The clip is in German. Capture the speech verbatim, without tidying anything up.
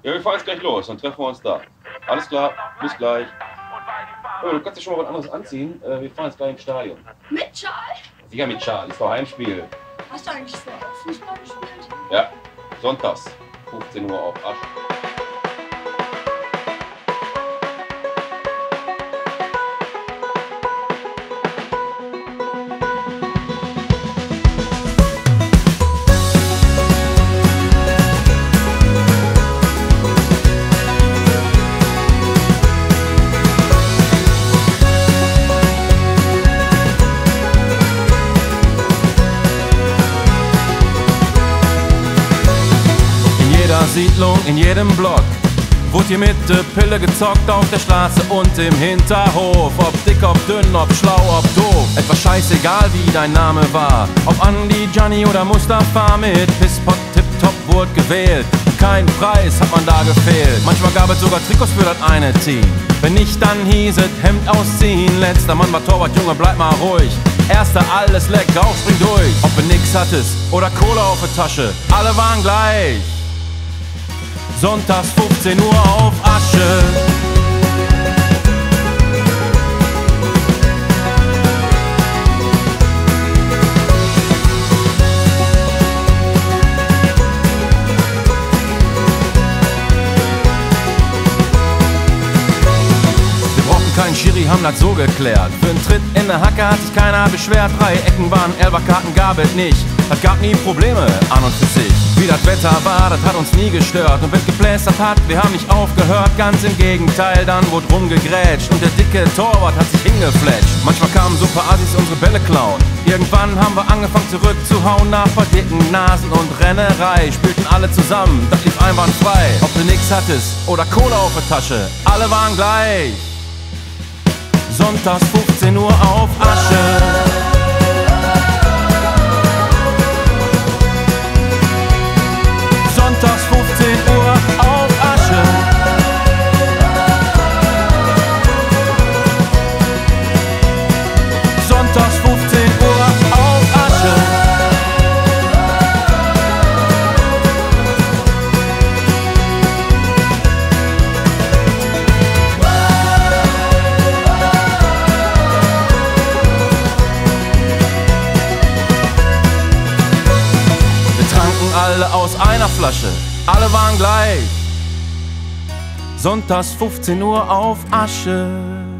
Ja, wir fahren jetzt gleich los, dann treffen wir uns da. Alles klar, bis gleich. Oh, du kannst dir schon mal was anderes anziehen. Äh, wir fahren jetzt gleich ins Stadion. Mit Schal? Sicher mit Schal, ist doch Heimspiel. Hast du eigentlich früher auch Fußball gespielt? Ja, sonntags, fünfzehn Uhr auf Asche. Siedlung, in jedem Block wurde hier mit der Pille gezockt, auf der Straße und im Hinterhof. Ob dick, ob dünn, ob schlau, ob doof, etwas scheißegal wie dein Name war. Ob Andi, Gianni oder Mustafa, mit Pisspot, Tipptopp wurde gewählt. Kein Preis hat man da gefehlt. Manchmal gab es sogar Trikots für das eine Team. Wenn nicht, dann hieß es Hemd ausziehen. Letzter Mann war Torwart, Junge, bleib mal ruhig. Erster, alles leck, Rauch, spring durch. Ob du nix hattest oder Kohle auf der Tasche, alle waren gleich. Sonntags fünfzehn Uhr auf Asche. Wir brauchten keinen Schiri, haben das so geklärt. Für einen Tritt in der Hacke hat sich keiner beschwert. Drei Ecken waren, Elferkarten gab es nicht. Das gab nie Probleme an und für sich. Wie das Wetter war, das hat uns nie gestört. Und wenn es geplästert hat, wir haben nicht aufgehört. Ganz im Gegenteil, dann wurde rumgegrätscht. Und der dicke Torwart hat sich hingefletscht. Manchmal kamen so paar Assis unsere Bälle klauen. Irgendwann haben wir angefangen zurückzuhauen. Nach paar dicken Nasen und Rennerei spielten alle zusammen, das lief einwandfrei. Ob du nix hattest oder Kohle auf der Tasche, alle waren gleich. Sonntags fünfzehn Uhr auf Asche. Sonntags fünfzehn Uhr auf Asche. Sonntags fünfzehn Uhr auf Asche. Wir tranken alle aus einer Flasche, alle waren gleich. Sonntags fünfzehn Uhr auf Asche.